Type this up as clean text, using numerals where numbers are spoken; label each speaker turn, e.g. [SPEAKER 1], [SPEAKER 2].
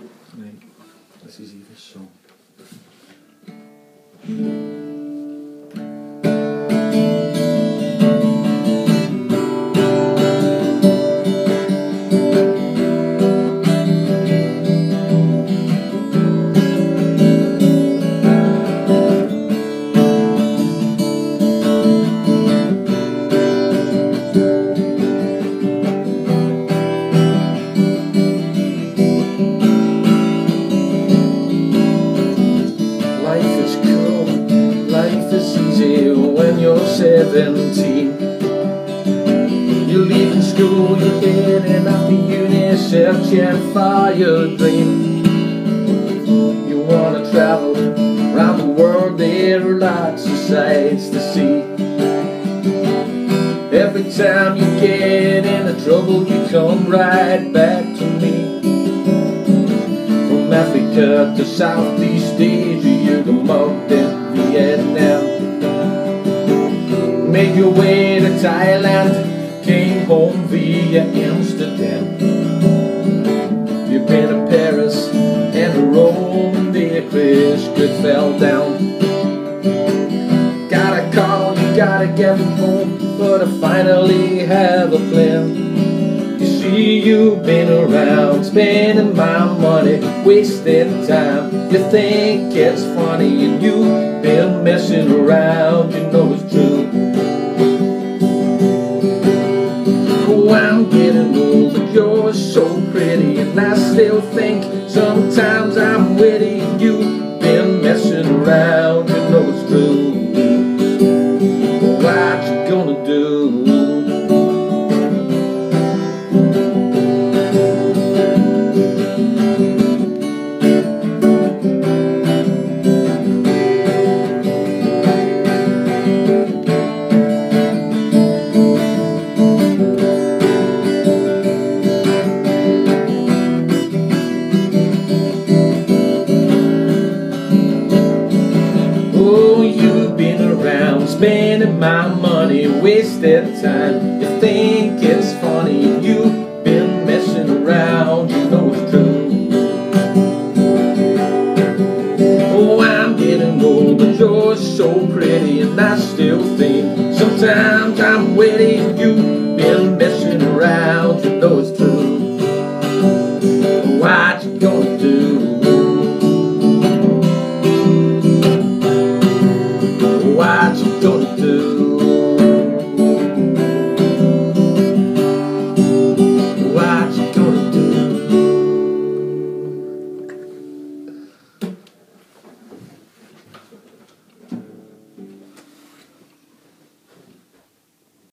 [SPEAKER 1] Nee, dat is even zo. When you're 17, you're leaving school, you're heading off to uni, searching for your dream. You wanna travel around the world, there are lots of sights to see. Every time you get into trouble, you come right back to me. From Africa to Southeast Asia, you go up to Vietnam. Made your way to Thailand, came home via Amsterdam. You've been to Paris and to Rome, there Chris good fell down. Got a call, you gotta get home, but I finally have a plan. You see, you've been around, spending my money, wasting time. You think it's funny and you've been messing around, you know it's true. I'm getting old, but you're so pretty, and I still think sometimes I'm witty. You've been messing around, you know it's true. What you gonna do? Spending my money, wasted time. You think it's funny, you've been messing around, you know it's true. Oh, I'm getting old, but you're so pretty, and I still think sometimes I'm witty. You've been messing around, you know it's true. What you gonna do?